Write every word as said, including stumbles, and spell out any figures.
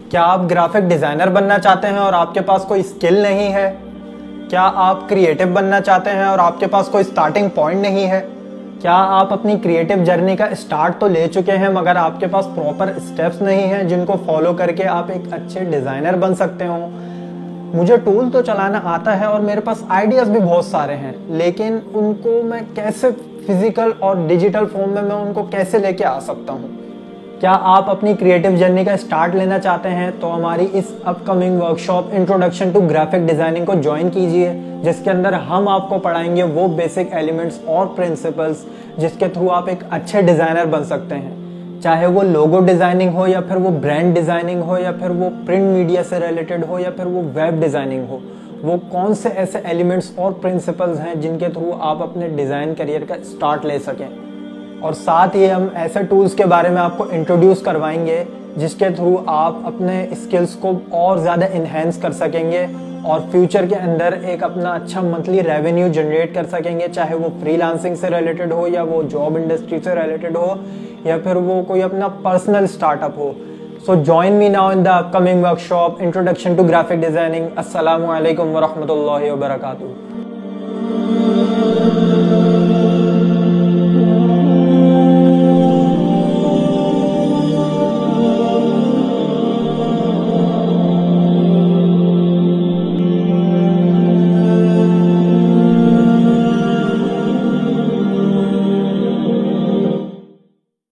क्या आप graphic designer बनना चाहते हैं और आपके पास कोई स्किल नहीं है? क्या आप क्रिएटिव बनना चाहते हैं और आपके पास कोई स्टार्टिंग पॉइंट नहीं है? क्या आप अपनी क्रिएटिव जर्नी का स्टार्ट तो ले चुके हैं मगर आपके पास प्रॉपर स्टेप्स नहीं हैं जिनको फॉलो करके आप एक अच्छे डिज़ाइनर बन सकते हो? मुझे टूल तो चलाना आता है और मेरे पास आइडियाज़ भी बहुत सारे हैं, लेकिन उनको मैं कैसे फिजिकल और डिजिटल फॉर्म में मैं उनको कैसे लेके आ सकता हूँ? क्या आप अपनी क्रिएटिव जर्नी का स्टार्ट लेना चाहते हैं तो हमारी इस upcoming workshop introduction to graphic designing को ज्वाइन कीजिए, जिसके अंदर हम आपको पढ़ाएंगे वो बेसिक एलिमेंट्स और प्रिंसिपल्स जिसके थ्रू आप एक अच्छे डिज़ाइनर बन सकते हैं। चाहे वो लोगो डिज़ाइनिंग हो या फिर वो ब्रांड डिज़ाइनिंग हो या फिर वो प्रिंट मीडिया से रिलेटेड हो या फिर वो वेब डिज़ाइनिंग हो, वो कौन से ऐसे एलिमेंट्स और प्रिंसिपल्स हैं जिनके थ्रू आप अपने डिज़ाइन करियर का स्टार्ट ले सकें। और साथ ही हम ऐसे टूल्स के बारे में आपको इंट्रोड्यूस करवाएंगे जिसके थ्रू आप अपने स्किल्स को और ज़्यादा इन्हेंस कर सकेंगे और फ्यूचर के अंदर एक अपना अच्छा मंथली रेवेन्यू जनरेट कर सकेंगे, चाहे वो फ्रीलांसिंग से रिलेटेड हो या वो जॉब इंडस्ट्री से रिलेटेड हो या फिर वो कोई अपना पर्सनल स्टार्टअप हो। So join me now in the upcoming workshop introduction to graphic designing. अस्सलामु अलैकुम व रहमतुल्लाहि व बरकातुहू।